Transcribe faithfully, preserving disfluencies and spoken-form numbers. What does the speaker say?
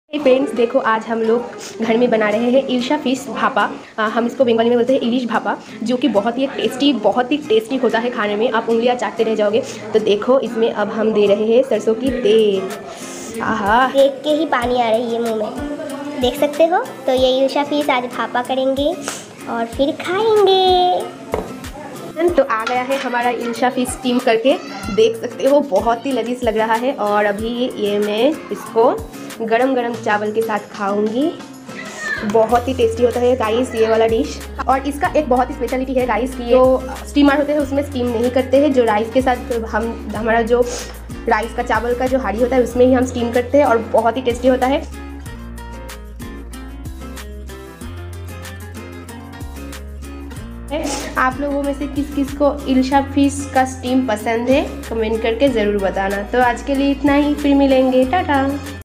Friends देखो, आज हम लोग घर में बना रहे हैं इल्शा फिश भापा। आ, हम इसको बंगाली में बोलते हैं इलिश भापा, जो कि बहुत ही टेस्टी बहुत ही टेस्टी होता है खाने में। आप उंगलियां चाटते रह जाओगे। तो देखो, इसमें अब हम दे रहे हैं सरसों की तेल। आहा, देख के ही पानी आ रही है मुंह में, देख सकते हो। तो ये इल्शा फिश आज भापा करेंगे और फिर खाएंगे। तो आ गया है हमारा इल्शा फिश स्टीम करके, देख सकते हो बहुत ही लजीज लग रहा है। और अभी ये मैं इसको गरम गरम चावल के साथ खाऊंगी। बहुत ही टेस्टी होता है गाइस ये वाला डिश। और इसका एक बहुत ही स्पेशलिटी है गाइस कि जो स्टीमर होते हैं उसमें स्टीम नहीं करते हैं। जो राइस के साथ हम हमारा जो राइस का चावल का जो हांडी होता है उसमें ही हम स्टीम करते हैं और बहुत ही टेस्टी होता है। आप लोगों में से किस किस को इल्शा फिश का स्टीम पसंद है, कमेंट करके ज़रूर बताना। तो आज के लिए इतना ही, फिर मिलेंगे, टाटा।